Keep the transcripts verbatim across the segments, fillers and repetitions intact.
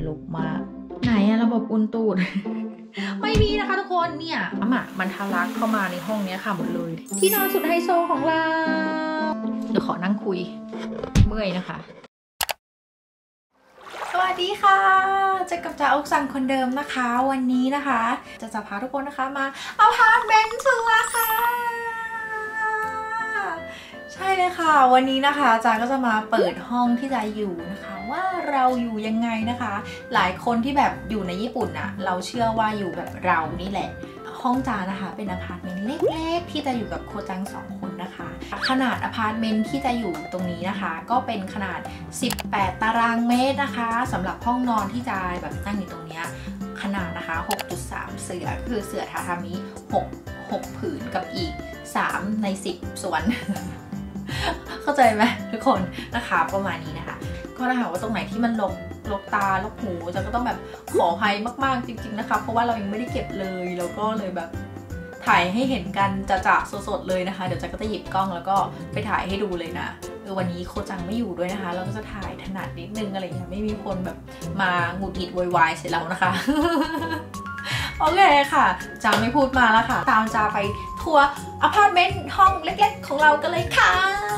ลกมากไหนอะระบบอุ่นตูด ไม่มีนะคะทุกคนเนี่ยอ่ะมันทะลักเข้ามาในห้องนี้ค่ะหมดเลยที่นอนสุดไฮโซของเราเดี๋ยวขอนั่งคุยเมื่อยนะคะสวัสดีค่ะเจอกับจ่าอกสั่งคนเดิมนะคะวันนี้นะคะจะจะพาทุกคนนะคะมาอพาร์ตเมนต์ทัวร์ค่ะใช่เลยค่ะวันนี้นะคะจาก็จะมาเปิดห้องที่จะอยู่นะคะว่าเราอยู่ยังไงนะคะหลายคนที่แบบอยู่ในญี่ปุ่นอะเราเชื่อว่าอยู่แบบเรานี่แหละห้องจานะคะเป็นอพาร์ตเมนต์เล็กๆที่จะอยู่กับโคจังสองคนนะคะขนาดอพาร์ตเมนต์ที่จะอยู่ตรงนี้นะคะก็เป็นขนาดสิบแปดตารางเมตรนะคะสำหรับห้องนอนที่จะแบบตั้งอยู่ตรงนี้ขนาดนะคะ หกจุดสาม เสื่อคือเสื่อทาทามิหก หกผืนกับอีกสามในสิบส่วนเข้าใจไหมทุกคนนะคะประมาณนี้นะคะก็ถ้าหากว่าตรงไหนที่มันลกลกตาลกหูจะก็ต้องแบบขออภัยมากๆจริงๆนะคะเพราะว่าเรายังไม่ได้เก็บเลยแล้วก็เลยแบบถ่ายให้เห็นกันจะๆสดๆเลยนะคะเดี๋ยวจะก็จะหยิบกล้องแล้วก็ไปถ่ายให้ดูเลยนะเออวันนี้โคจังไม่อยู่ด้วยนะคะเราก็จะถ่ายถนัดนิดนึงอะไรอย่างเงี้ยไม่มีคนแบบมาหงุดหงิดโวยวายเสร็จแล้วนะคะ โอเคค่ะจาไม่พูดมาแล้วค่ะตามจาไปทัวร์อพาร์ตเมนต์ห้องเล็กๆของเรากันเลยค่ะ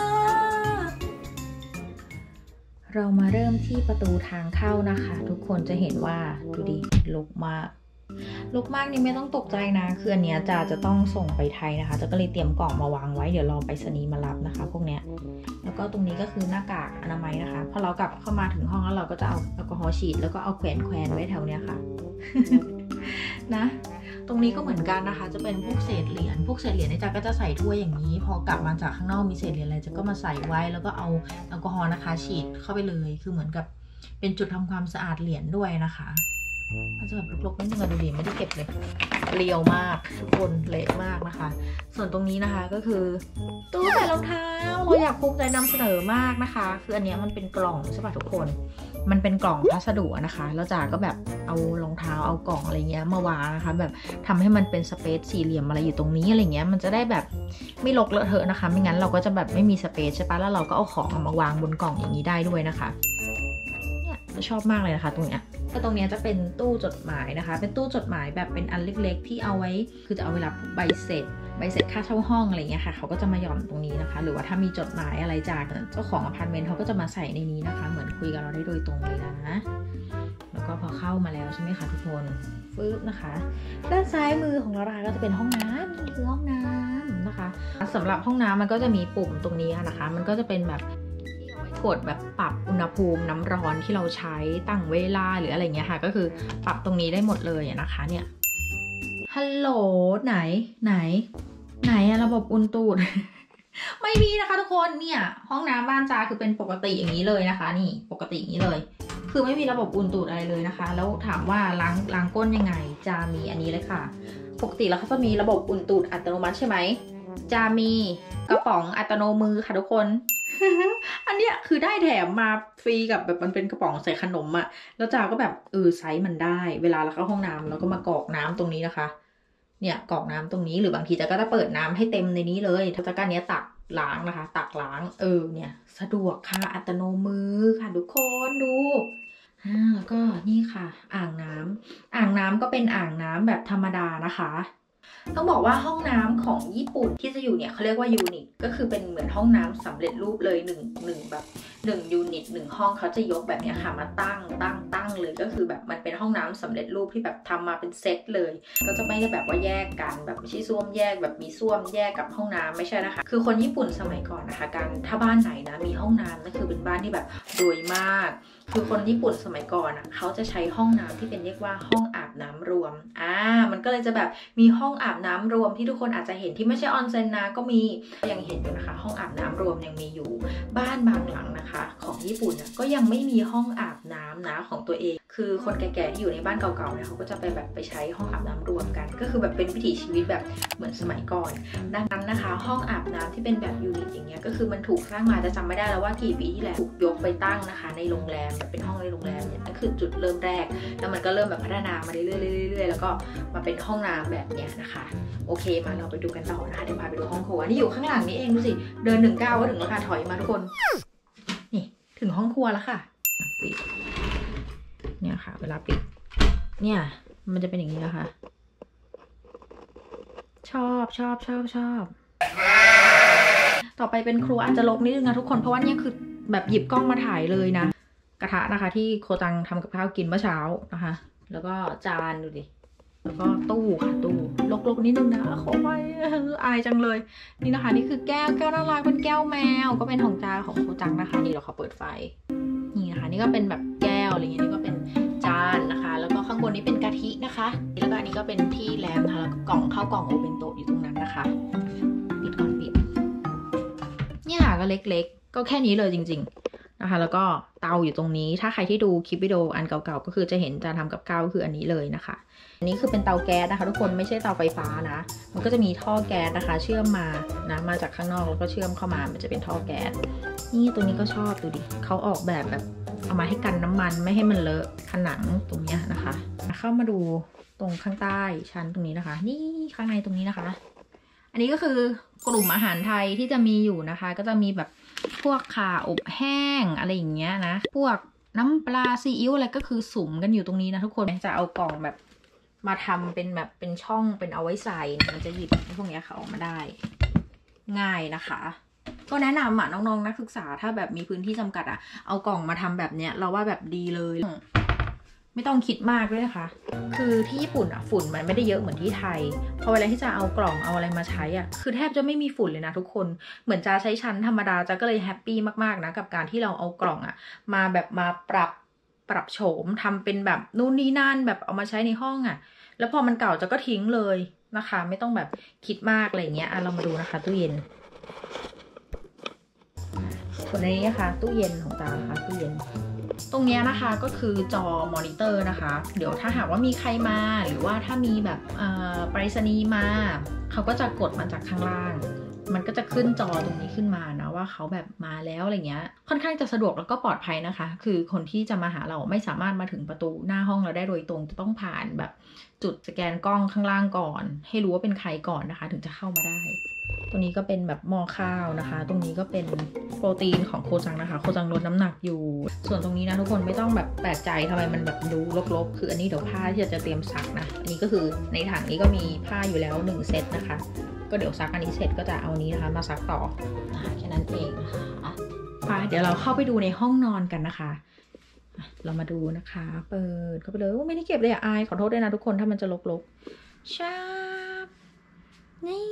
เรามาเริ่มที่ประตูทางเข้านะคะทุกคนจะเห็นว่าดูดิรกมากรกมากนี่ไม่ต้องตกใจนะคืออันเนี้ยจาจะต้องส่งไปไทยนะคะจะก็เลยเตรียมกล่องมาวางไว้เดี๋ยวรอไปรษณีย์มารับนะคะพวกเนี้ยแล้วก็ตรงนี้ก็คือหน้ากากอนามัยนะคะพอเรากลับเข้ามาถึงห้องแล้วเราก็จะเอาแอลกอฮอล์ฉีดแล้วก็เอาแขวนแขวนไว้แถวเนี้ยค่ะ นะตรงนี้ก็เหมือนกันนะคะจะเป็นพวกเศษเหรียญพวกเศษเหรียญเนี่ยจ๊ะก็จะใส่ถ้วยอย่างนี้พอกลับมาจากข้างนอกมีเศษเหรียญอะไรจ๊ะก็มาใส่ไว้แล้วก็เอาแอลกอฮอล์นะคะฉีดเข้าไปเลยคือเหมือนกับเป็นจุดทำความสะอาดเหรียญด้วยนะคะมันจะแบบรกๆนิดนึงอะดูดิไม่ได้เก็บเลยเรียวมากทุกคนเละมากนะคะส่วนตรงนี้นะคะก็คือตู้ใส่รองเท้าเราอยากภูมิใจนำเสนอมากนะคะคืออันนี้มันเป็นกล่องใช่ป่ะทุกคนมันเป็นกล่องพัสดุนะคะแล้วจ๋าก็แบบเอารองเท้าเอากล่องอะไรเงี้ยมาวางนะคะแบบทำให้มันเป็นสเปซสี่เหลี่ยมอะไรอยู่ตรงนี้อะไรเงี้ยมันจะได้แบบไม่รกเลอะเทอะนะคะไม่งั้นเราก็จะแบบไม่มีสเปซใช่ปะแล้วเราก็เอาของมาวางบนกล่องอย่างนี้ได้ด้วยนะคะเนี่ยชอบมากเลยนะคะตรงเนี้ยก็ตรงนี้จะเป็นตู้จดหมายนะคะเป็นตู้จดหมายแบบเป็นอันเล็กๆที่เอาไว้คือจะเอาเวลาใบเสร็จใบเสร็จค่าเช่าห้องอะไรเงี้ยค่ะเขาก็จะมาหย่อนตรงนี้นะคะหรือว่าถ้ามีจดหมายอะไรจากเจ้าของอพาร์ตเมนต์เขาก็จะมาใส่ในนี้นะคะเหมือนคุยกับเราได้โดยตรงเลยนะแล้วก็พอเข้ามาแล้วใช่ไหมคะทุกคนฟึ๊บนะคะด้านซ้ายมือของเราก็จะเป็นห้องน้ำนี่คือห้องน้ำนะคะสำหรับห้องน้ำมันก็จะมีปุ่มตรงนี้นะคะมันก็จะเป็นแบบกดแบบปรับอุณหภูมิน้ำร้อนที่เราใช้ตั้งเวลาหรืออะไรเงี้ยค่ะก็คือปรับตรงนี้ได้หมดเลยนะคะเนี่ยฮัลโหลไหนไหนไหนอะระบบอุ่นตูด ไม่มีนะคะทุกคนเนี่ยห้องน้ำบ้านจาคือเป็นปกติอย่างนี้เลยนะคะนี่ปกติอย่างนี้เลยคือไม่มีระบบอุ่นตูดอะไรเลยนะคะแล้วถามว่าล้างล้างก้นยังไงจามีอันนี้เลยค่ะปกติแล้วเขาจะมีระบบอุ่นตูดอัตโนมัติใช่ไหมจามีกระป๋องอัตโนมือค่ะทุกคน อันเนี้ยคือได้แถมมาฟรีกับแบบมันเป็นกระป๋องใส่ขนมอะแล้วจาก็แบบเออไซส์มันได้เวลาเราเข้าห้องน้ำแล้วก็มากรอกน้ำตรงนี้นะคะเนี่ยกรอกน้ำตรงนี้หรือบางทีจะก็จะเปิดน้ำให้เต็มในนี้เลยถ้าจะการเนี้ยตักล้างนะคะตักล้างเออเนี่ยสะดวกค่ะอัตโนมือค่ะทุกคนดูอ่าแล้วก็นี่ค่ะอ่างน้ำอ่างน้ำก็เป็นอ่างน้ำแบบธรรมดานะคะต้องบอกว่าห้องน้ำของญี่ปุ่นที่จะอยู่เนี่ยเขาเรียกว่ายูนิตก็คือเป็นเหมือนห้องน้ำสำเร็จรูปเลยหนึ่งหนึ่งแบบหนึ่งยูนิตหนึ่งห้องเขาจะยกแบบนี้ค่ะมาตั้งตั้งตั้งเลยก็คือแบบมันเป็นห้องน้ำสำเร็จรูปที่แบบทำมาเป็นเซตเลยก็จะไม่ได้แบบว่าแยกกันแบบไม่ใช่ส้วมแยกแบบมีส้วมแยกกับห้องน้ำไม่ใช่นะคะคือคนญี่ปุ่นสมัยก่อนนะคะการถ้าบ้านไหนนะมีห้องน้ำนั่นคือเป็นบ้านที่แบบรวยมากคือคนญี่ปุ่นสมัยก่อนอ่ะเขาจะใช้ห้องน้ำที่เป็นเรียกว่าห้องอาบน้ำรวมอ่ามันก็เลยจะแบบมีห้องอาบน้ำรวมที่ทุกคนอาจจะเห็นที่ไม่ใช่ออนเซ็นนะก็มียังเห็นอยู่นะคะห้องอาบน้ำรวมยังมีอยู่บ้านบางหลังนะคะของญี่ปุ่นนะก็ยังไม่มีห้องอาบน้ำนะของตัวเองคือคนแก่ๆที่อยู่ในบ้านเก่าๆเนี่ยเขาก็จะไปแบบไปใช้ห้องอาบน้ำรวมกันก็คือแบบเป็นวิถีชีวิตแบบเหมือนสมัยก่อนดังนั้นนะคะห้องอาบน้ำที่เป็นแบบยูนิตอย่างเงี้ยก็คือมันถูกสร้างมาจะจำไม่ได้แล้วว่ากี่ปีที่แล้วถูกยกไปตั้งนะคะในโรงแรมแบบเป็นห้องในโรงแรมเนี่ยนั่นคือจุดเริ่มแรกแล้วมันก็เริ่มแบบพัฒนามาเรื่อยๆเรื่อยๆแล้วก็มาเป็นห้องน้ำแบบเนี้ยนะคะโอเคมาเราไปดูกันต่อนะคะเดี๋ยวพาไปดูห้องครัวนี่อยู่ข้างหลังนี่เองดูสิเดินหนึ่งก้าวก็ถึงแล้วค่ะถอยมาทุกคนนี่ถึงห้องครัวแล้วค่ะปิดเนี่ยค่ะเวลาปิดเนี่ยมันจะเป็นอย่างนี้นะคะชอบชอบชอบชอบต่อไปเป็นครัวอาจจะรกนิดนึงนะทุกคนเพราะว่านี่คือแบบหยิบกล้องมาถ่ายเลยนะกระทะนะคะที่โคตังทำกับข้าวกินเมื่อเช้านะคะแล้วก็จานดูดิแล้วก็ตู้ค่ะตู้ลกๆนิดนึงนะขอไปอายจังเลยนี่นะคะนี่คือแก้วแก้วน่ารักเป็นแก้วแมวก็เป็นของจาของโคจังนะคะนี่เราขอเปิดไฟนี่นะคะนี่ก็เป็นแบบแก้วอะไรเงี้ยนี่ก็เป็นจานนะคะแล้วก็ข้างบนนี้เป็นกะทินะคะแล้วก็อันนี้ก็เป็นที่แรมนะคะแล้วก็กล่องข้าวกล่องโอเบนโตะอยู่ตรงนั้นนะคะปิดก่อนปิดเนี่ยค่ะก็เล็กๆก็แค่นี้เลยจริงๆนะคะแล้วก็เตาอยู่ตรงนี้ถ้าใครที่ดูคลิปวิดีโออันเก่าๆก็คือจะเห็นจานทำกับข้าวก็คืออันนี้เลยนะคะอันนี้คือเป็นเตาแก๊สนะคะทุกคนไม่ใช่เตาไฟฟ้านะมันก็จะมีท่อแก๊สนะคะเชื่อมมานะมาจากข้างนอกแล้วก็เชื่อมเข้ามามันจะเป็นท่อแก๊สนี่ตัวนี้ก็ชอบดูดิเขาออกแบบแบบเอามาให้กันน้ำมันไม่ให้มันเลอะผนังตรงนี้นะคะเข้ามาดูตรงข้างใต้ชั้นตรงนี้นะคะนี่ข้างในตรงนี้นะคะอันนี้ก็คือกลุ่มอาหารไทยที่จะมีอยู่นะคะก็จะมีแบบพวกข่าอบแห้งอะไรอย่างเงี้ยนะพวกน้ำปลาซีอิ๊วอะไรก็คือสุ่มกันอยู่ตรงนี้นะทุกคนจะเอากล่องแบบมาทำเป็นแบบเป็นช่องเป็นเอาไว้ใส่มันจะหยิบพวกนี้ค่ะออกมาได้ง่ายนะคะก็แนะนำอ่ะน้องๆนักศึกษาถ้าแบบมีพื้นที่จำกัดอ่ะเอากล่องมาทำแบบเนี้ยเราว่าแบบดีเลยไม่ต้องคิดมากด้วยนะคะคือที่ญี่ปุ่นอ่ะฝุ่นมันไม่ได้เยอะเหมือนที่ไทยพอเวลาที่จะเอากล่องเอาอะไรมาใช้อ่ะคือแทบจะไม่มีฝุ่นเลยนะทุกคนเหมือนจะใช้ชั้นธรรมดาจะก็เลยแฮปปี้มากๆนะกับการที่เราเอากล่องอ่ะมาแบบมาปรับปรับโฉมทำเป็นแบบนู่นนี่นั่นแบบเอามาใช้ในห้องอ่ะแล้วพอมันเก่าจะก็ทิ้งเลยนะคะไม่ต้องแบบคิดมากอะไรเงี้ยอ่ะเรามาดูนะคะตู้เย็นส่วนในนี้นะคะตู้เย็นของตาค่ะตู้เย็นตรงนี้นะคะก็คือจอมอนิเตอร์นะคะเดี๋ยวถ้าหากว่ามีใครมาหรือว่าถ้ามีแบบไปรษณีย์มาเขาก็จะกดมาจากข้างล่างมันก็จะขึ้นจอตรงนี้ขึ้นมานะว่าเขาแบบมาแล้วอะไรเงี้ยค่อนข้างจะสะดวกแล้วก็ปลอดภัยนะคะคือคนที่จะมาหาเราไม่สามารถมาถึงประตูหน้าห้องเราได้โดยตรงจะต้องผ่านแบบจุดสแกนกล้องข้างล่างก่อนให้รู้ว่าเป็นใครก่อนนะคะถึงจะเข้ามาได้ตรงนี้ก็เป็นแบบหม้อข้าวนะคะตรงนี้ก็เป็นโปรตีนของโคจังนะคะโคจังลดน้ำหนักอยู่ส่วนตรงนี้นะทุกคนไม่ต้องแบบแปลกใจทำไมมันแบบดูรกๆคืออันนี้เดี๋ยวผ้าที่จะเตรียมซักนะอันนี้ก็คือในถังนี้ก็มีผ้าอยู่แล้วหนึ่งเซตนะคะก็เดี๋ยวซักอันนี้เสร็จก็จะเอานี้นะคะมาซักต่อแค่นั้นเองนะคะไปเดี๋ยวเราเข้าไปดูในห้องนอนกันนะคะเรามาดูนะคะเปิดเข้าไปเลยไม่ได้เก็บเลยอะอายขอโทษด้วยนะทุกคนถ้ามันจะรกๆชาบนี่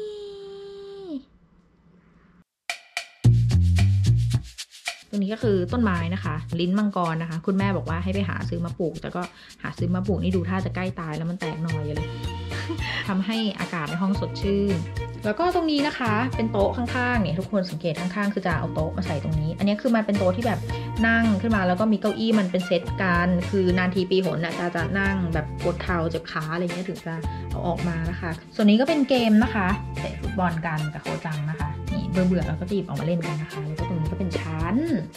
ตรงนี้ก็คือต้นไม้นะคะลิ้นมังกรนะคะคุณแม่บอกว่าให้ไปหาซื้อมาปลูกแต่ก็หาซื้อมาปลูกนี่ดูท่าจะใกล้ตายแล้วมันแตกหน่อยเลย ทำให้อากาศในห้องสดชื่นแล้วก็ตรงนี้นะคะเป็นโต๊ะข้างๆเนี่ยทุกคนสังเกตข้างๆคือจะเอาโต๊ะมาใส่ตรงนี้อันนี้คือมันเป็นโต๊ะที่แบบนั่งขึ้นมาแล้วก็มีเก้าอี้มันเป็นเซตกันคือนานทีปีหนน่ะจะจะนั่งแบบปวดเข่าเจ็บขาอะไรเงี้ยถึงจะเอาออกมานะคะส่วนนี้ก็เป็นเกมนะคะเตะฟุตบอลกันกับโคจังนะคะนี่เบื่อๆแล้วก็หยิบออกมาเล่นกันนะคะแล้วก็ตรงนี้ก็เป็นชั้น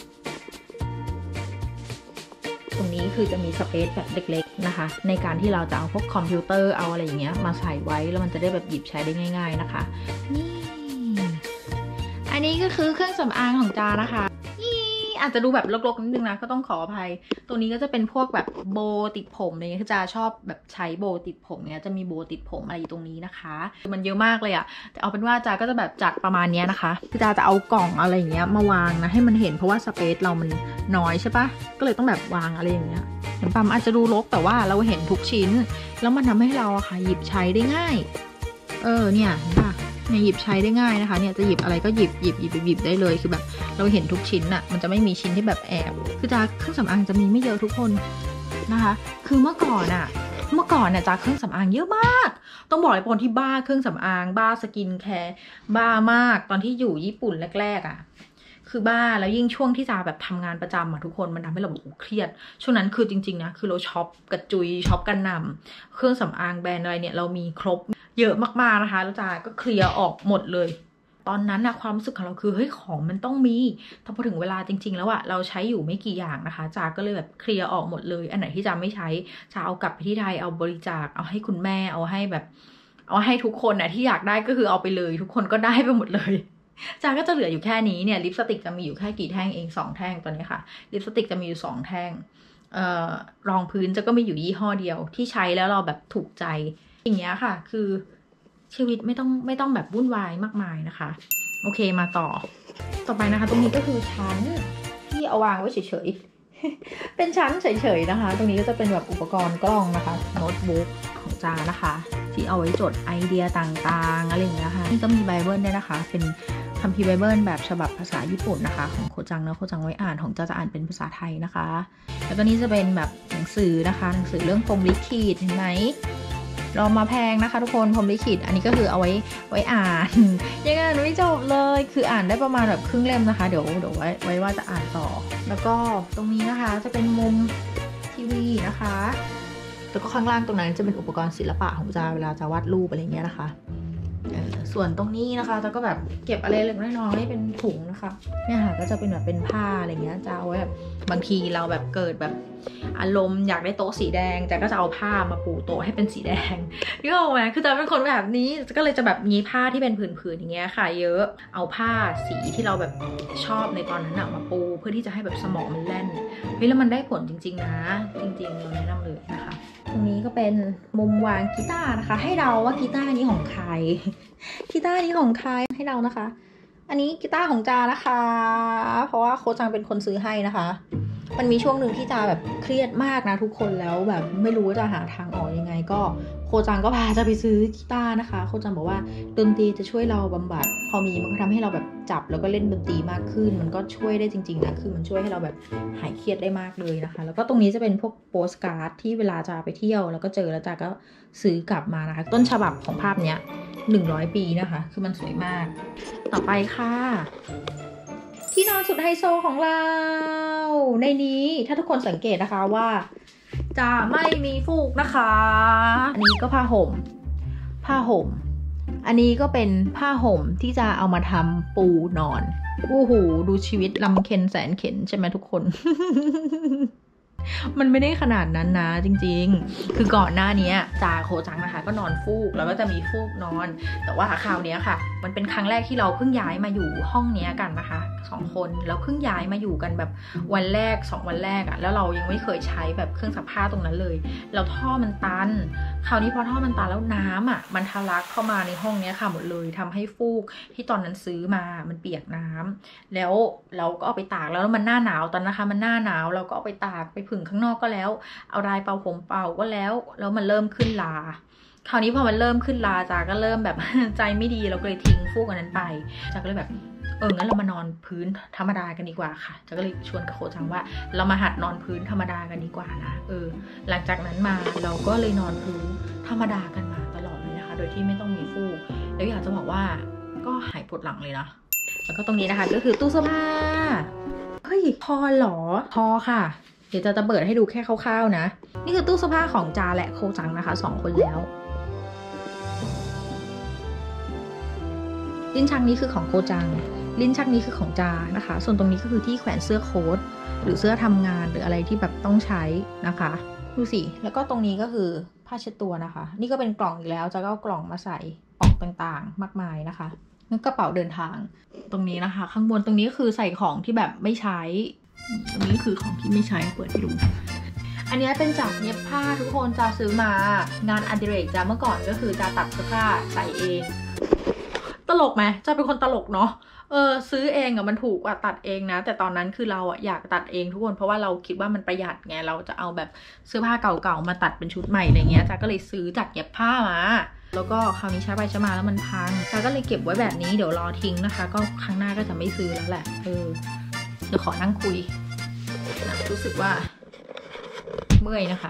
ตรงนี้คือจะมีสเปซแบบเล็กๆนะคะในการที่เราจะเอาพวกคอมพิวเตอร์เอาอะไรอย่างเงี้ยมาใส่ไว้แล้วมันจะได้แบบหยิบใช้ได้ง่ายๆนะคะนี่อันนี้ก็คือเครื่องสำอางของจานะคะนี่อาจจะดูแบบรกๆนิดนึงนะก็ต้องขออภัยตรงนี้ก็จะเป็นพวกแบบโบติดผมอะไรเงี้ยคือจาชอบแบบใช้โบติดผมเนี้ยจะมีโบติดผมอะไรอยู่ตรงนี้นะคะมันเยอะมากเลยอะแต่เอาเป็นว่าจาก็จะแบบจัดประมาณนี้นะคะคือจาจะเอากล่องอะไรอย่างเงี้ยมาวางนะให้มันเห็นเพราะว่าสเปซเรามันน้อยใช่ปะก็เลยต้องแบบวางอะไรอย่างเงี้ยเหมือนปั๊มอาจจะดูรกแต่ว่าเราเห็นทุกชิ้นแล้วมันทำให้เราอะค่ะหยิบใช้ได้ง่ายเออเนี่ยค่ะเนี่ยหยิบใช้ได้ง่ายนะคะเนี่ยจะหยิบอะไรก็หยิบหยิบหยิบหยิบได้เลยคือแบบเราเห็นทุกชิ้นอะมันจะไม่มีชิ้นที่แบบแอบคือจาเครื่องสำอางจะมีไม่เยอะทุกคนนะคะคือเมื่อก่อนอะเมื่อก่อนเนี่ยจาเครื่องสำอางเยอะมากต้องบอกเลยคนที่บ้าเครื่องสำอางบ้าสกินแคร์บ้ามากตอนที่อยู่ญี่ปุ่นแรกๆอะคือบ้าแล้วยิ่งช่วงที่จาแบบทำงานประจำอะทุกคนมันทำให้เราแบบเครียดช่วงนั้นคือจริงๆนะคือเราช็อปกระจุยช็อปกันนำเครื่องสำอางแบรนด์อะไรเนี่ยเรามีครบเยอะมากๆนะคะแล้วจาก็เคลียร์ออกหมดเลยตอนนั้นนะความรู้สึกของเราคือเฮ้ยของมันต้องมีแต่พอถึงเวลาจริงๆแล้วอะเราใช้อยู่ไม่กี่อย่างนะคะจาก็เลยแบบเคลียร์ออกหมดเลยอันไหนที่จาไม่ใช้จะเอากลับไปที่ไทยเอาบริจาคเอาให้คุณแม่เอาให้แบบเอาให้ทุกคนนะที่อยากได้ก็คือเอาไปเลยทุกคนก็ได้ไปหมดเลยจาก็จะเหลืออยู่แค่นี้เนี่ยลิปสติกจะมีอยู่แค่กี่แท่งเองสองแท่งตัวนี้ค่ะลิปสติกจะมีอยู่สองแท่งเอ่อรองพื้นจะก็มีอยู่ยี่ห้อเดียวที่ใช้แล้วเราแบบถูกใจอย่างเงี้ยค่ะคือชีวิตไม่ต้องไม่ต้องแบบวุ่นวายมากมายนะคะโอเคมาต่อต่อไปนะคะตรงนี้ก็คือชั้นที่เอาวางไว้เฉยๆ เป็นชั้นเฉยๆนะคะตรงนี้ก็จะเป็นแบบอุปกรณ์กล้องนะคะโน้ตบุ๊กของจานะคะที่เอาไว้จดไอเดียต่างๆอะไรอย่างเงี้ยค่ะนี่ก็มีไบเบิลด้วยนะคะเป็นคัมภีร์ไบเบิลแบบฉบับภาษาญี่ปุ่นนะคะของโคจังนะโคจังไว้อ่านของจาจะอ่านเป็นภาษาไทยนะคะแล้วก็นี่จะเป็นแบบหนังสือนะคะหนังสือเรื่องพรหมลิขิตเห็นไหมเรามาแพงนะคะทุกคนพรหมลิขิตอันนี้ก็คือเอาไว้ไว้อ่านยังอ่านไม่จบเลยคืออ่านได้ประมาณแบบครึ่งเล่มนะคะเดี๋ยวเดี๋ยวไว้ไว้ว่าจะอ่านต่อแล้วก็ตรงนี้นะคะจะเป็นมุมทีวีนะคะแล้วก็ข้างล่างตรงนั้นจะเป็นอุปกรณ์ศิลปะของจาเวลาจะวาดรูปอะไรเงี้ยนะคะส่วนตรงนี้นะคะจะก็แบบเก็บอะไรเล็กน้อยๆเป็นถุงนะคะเนี่ยค่ะก็จะเป็นแบบเป็นผ้าอะไรเงี้ยจะเอาไว้แบบบางทีเราแบบเกิดแบบอารมณ์อยากได้โต๊ะสีแดงจะก็จะเอาผ้ามาปูโต๊ะให้เป็นสีแดงนี่ก็ไหมคือจะเป็นคนแบบนี้ก็เลยจะแบบมีผ้าที่เป็นผืนๆอย่างเงี้ยค่ะเยอะเอาผ้าสีที่เราแบบชอบในตอนนั้นมาปูเพื่อที่จะให้แบบสมองมันแล่นเฮ้ยแล้วมันได้ผลจริงๆนะจริงๆเราแนะนำเลยนะคะตรงนี้ก็เป็นมุมวางกีตาร์นะคะให้เดาว่ากีตาร์นี้ของใครกีตาร์นี้ของใครให้เดานะคะอันนี้กีตาร์ของจานะคะเพราะว่าโค้ชจังเป็นคนซื้อให้นะคะมันมีช่วงหนึ่งที่จาแบบเครียดมากนะทุกคนแล้วแบบไม่รู้จะหาทางออกยังไงก็โคจังก็พาจะไปซื้อกีตาร์นะคะโคจังบอกว่าดนตรีจะช่วยเราบำบัดพอมีมันก็ทำให้เราแบบจับแล้วก็เล่นดนตรีมากขึ้นมันก็ช่วยได้จริงๆนะคือมันช่วยให้เราแบบหายเครียดได้มากเลยนะคะแล้วก็ตรงนี้จะเป็นพวกโปสการ์ดที่เวลาจะไปเที่ยวแล้วก็เจอแล้วจาก็ซื้อกลับมานะคะต้นฉบับของภาพเนี้ยหนึ่งร้อยปีนะคะคือมันสวยมากต่อไปค่ะที่นอนสุดไฮโซของเราในนี้ถ้าทุกคนสังเกตนะคะว่าจะไม่มีฟูกนะคะอันนี้ก็ผ้าห่มผ้าห่มอันนี้ก็เป็นผ้าห่มที่จะเอามาทำปูนอนโอ้โหดูชีวิตลำเค็ญแสนเข็ญใช่ไหมทุกคน มันไม่ได้ขนาดนั้นนะจริงๆคือก่อนหน้านี้จาโคจังนะคะก็นอนฟูกแล้วก็จะมีฟูกนอนแต่ว่าคราวนี้ค่ะมันเป็นครั้งแรกที่เราเพิ่งย้ายมาอยู่ห้องนี้กันนะคะสองคนแล้วเพิ่งย้ายมาอยู่กันแบบวันแรกสองวันแรกอะแล้วเรายังไม่เคยใช้แบบเครื่องซักผ้าตรงนั้นเลยแล้วท่อมันตันคราวนี้พอท่อมันตันแล้วน้ำอะมันทะลักเข้ามาในห้องนี้ค่ะหมดเลยทำให้ฟูกที่ตอนนั้นซื้อมามันเปียกน้ำแล้วเราก็เอาไปตากแล้วมันหน้าหนาวตอนนะคะมันหน้าหนาวเราก็เอาไปตากไปผึ่งข้างนอกก็แล้วเอารายเป่าผมเป่าก็แล้วแล้วมันเริ่มขึ้นลาคราวนี้พอมันเริ่มขึ้นลาจาก็เริ่มแบบ ใจไม่ดีเราก็เลยทิ้งฟูกอันนั้นไปจากก็เลยแบบเอองั้นเรามานอนพื้นธรรมดากันดีกว่าค่ะจากก็เลยชวนกับโคจังว่าเรามาหัดนอนพื้นธรรมดากันดีกว่านะเออหลังจากนั้นมาเราก็เลยนอนพื้นธรรมดากันมาตลอดเลยนะคะโดยที่ไม่ต้องมีฟูกแล้วอยากจะบอกว่าก็หายปวดหลังเลยนะแล้วก็ตรงนี้นะคะก็คือตู้เสื้อผ้าเฮ้ยพอหรอพอค่ะเดี๋ยวจะจะเปิดให้ดูแค่คร่าวๆนะนี่คือตู้เสื้อผ้าของจาและโคจังนะคะสองคนแล้วลิ้นชักนี้คือของโคจังลิ้นชักนี้คือของจานะคะส่วนตรงนี้ก็คือที่แขวนเสื้อโค้ทหรือเสื้อทำงานหรืออะไรที่แบบต้องใช้นะคะดูสิแล้วก็ตรงนี้ก็คือผ้าเช็ดตัวนะคะนี่ก็เป็นกล่องอีกแล้วจะก็เอากล่องมาใส่ของต่างๆมากมายนะคะนี่กระเป๋าเดินทางตรงนี้นะคะข้างบนตรงนี้ก็คือใส่ของที่แบบไม่ใช้ตรงนี้คือของที่ไม่ใช้เปิดให้ดูอันนี้เป็นจากเย็บผ้าทุกคนจะซื้อมางานอดิเรกจะเมื่อก่อนก็คือจะตัดเสื้อผ้าใส่เองตลกไหมจะเป็นคนตลกเนาะเออซื้อเองอะมันถูกกว่าตัดเองนะแต่ตอนนั้นคือเราอะอยากตัดเองทุกคนเพราะว่าเราคิดว่ามันประหยัดไงเราจะเอาแบบเสื้อผ้าเก่าๆมาตัดเป็นชุดใหม่อะไรเงี้ยจ้าก็เลยซื้อจากเย็บผ้ามาแล้วก็คราวนี้ใช้ไปใช้มาแล้วมันพังจ้าก็เลยเก็บไว้แบบนี้เดี๋ยวรอทิ้งนะคะก็ครั้งหน้าก็จะไม่ซื้อแล้วแหละเออเดี๋ยวขอนั่งคุยนะรู้สึกว่าเมื่อยนะคะ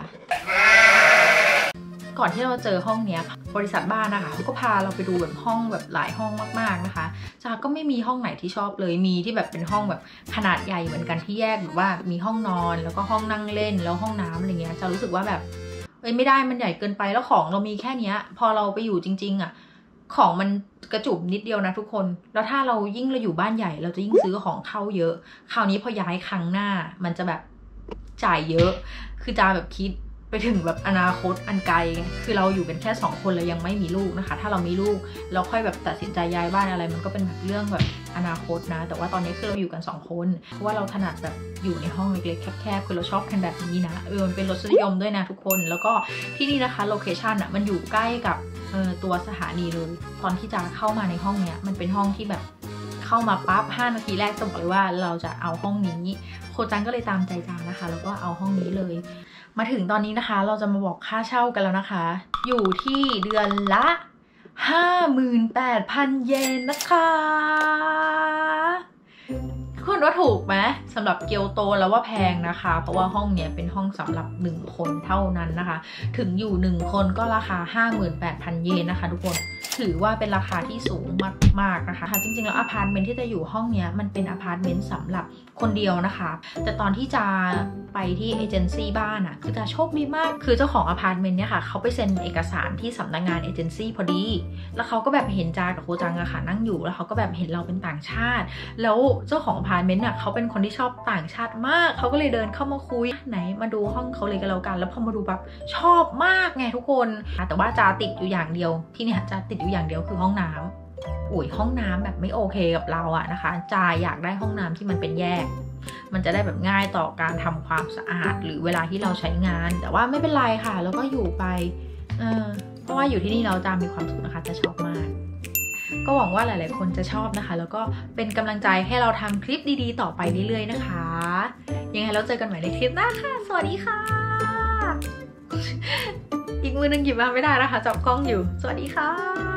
ก่อนที่เราเจอห้องเนี้ยบริษัทบ้านนะคะก็พาเราไปดูแบบห้องแบบหลายห้องมากๆนะคะจ้าก็ไม่มีห้องไหนที่ชอบเลยมีที่แบบเป็นห้องแบบขนาดใหญ่เหมือนกันที่แยกแบบว่ามีห้องนอนแล้วก็ห้องนั่งเล่นแล้วห้องน้ำอะไรเงี้ยจะรู้สึกว่าแบบเอ้ยไม่ได้มันใหญ่เกินไปแล้วของเรามีแค่เนี้ยพอเราไปอยู่จริงๆอ่ะของมันกระจุบนิดเดียวนะทุกคนแล้วถ้าเรายิ่งเราอยู่บ้านใหญ่เราจะยิ่งซื้อของเข้าเยอะคราวนี้พอย้ายครั้งหน้ามันจะแบบจ่ายเยอะคือจ้าแบบคิดไปถึงแบบอนาคตอันไกลคือเราอยู่กันแค่สองคนเลยยังไม่มีลูกนะคะถ้าเรามีลูกเราค่อยแบบตัดสินใจย้ายบ้านอะไรมันก็เป็นแบบเรื่องแบบอนาคตนะแต่ว่าตอนนี้คือเราอยู่กันสองคนเพราะว่าเราถนัดแบบอยู่ในห้องเล็กๆแคบๆคือเราชอบกันแบบนี้นะเออมันเป็นรสนิยมด้วยนะทุกคนแล้วก็ที่นี่นะคะโลเคชันอ่ะมันอยู่ใกล้กับเออตัวสถานีเลยตอนที่จะเข้ามาในห้องเนี้ยมันเป็นห้องที่แบบเข้ามาปั๊บห้านาทีแรกจะบอกเลยว่าเราจะเอาห้องนี้โคจังก็เลยตามใจจางนะคะแล้วก็เอาห้องนี้เลยมาถึงตอนนี้นะคะเราจะมาบอกค่าเช่ากันแล้วนะคะอยู่ที่เดือนละ ห้าหมื่นแปดพัน เยนนะคะคุณว่าถูกไหมสำหรับเกียวโตแล้วว่าแพงนะคะเพราะว่าห้องเนี้ยเป็นห้องสำหรับหนึ่งคนเท่านั้นนะคะถึงอยู่หนึ่งคนก็ราคา ห้าหมื่นแปดพัน เยนนะคะทุกคนถือว่าเป็นราคาที่สูงมากๆนะคะจริงๆแล้วอพาร์ตเมนต์ที่จะอยู่ห้องเนี้ยมันเป็นอพาร์ตเมนต์สำหรับคนเดียวนะคะแต่ตอนที่จะไปที่เอเจนซี่บ้านอ่ะคือจะโชคดีมากคือเจ้าของอพาร์ตเมนต์เนี่ยค่ะเขาไปเซ็นเอกสารที่สำนักงานเอเจนซี่พอดีแล้วเขาก็แบบเห็นจากับโคจังอะค่ะนั่งอยู่แล้วเขาก็แบบเห็นเราเป็นต่างชาติแล้วเจ้าของอพาร์ตเมนต์เนี่ยเขาเป็นคนที่ชอบต่างชาติมากเขาก็เลยเดินเข้ามาคุยไหนมาดูห้องเขาเลยกันแล้วกันแล้วพอมาดูแบบชอบมากไงทุกคนแต่ว่าจาติดอยู่อย่างเดียวที่เนี่ยจาติดอยู่อย่างเดียวคือห้องน้ำอุ้ยห้องน้ำแบบไม่โอเคกับเราอะนะคะจาอยากได้ห้องน้ำที่มันเป็นแยกมันจะได้แบบง่ายต่อการทำความสะอาดหรือเวลาที่เราใช้งานแต่ว่าไม่เป็นไรค่ะแล้วก็อยู่ไปเออเพราะว่าอยู่ที่นี่เราจามีความสุขนะคะจะชอบมากก็หวังว่าหลายๆคนจะชอบนะคะแล้วก็เป็นกำลังใจให้เราทำคลิปดีๆต่อไปเรื่อยๆนะคะยังไงเราเจอกันใหม่ในคลิปหน้าค่ะสวัสดีค่ะอีกมือนึงหยิบมาไม่ได้นะคะจับกล้องอยู่สวัสดีค่ะ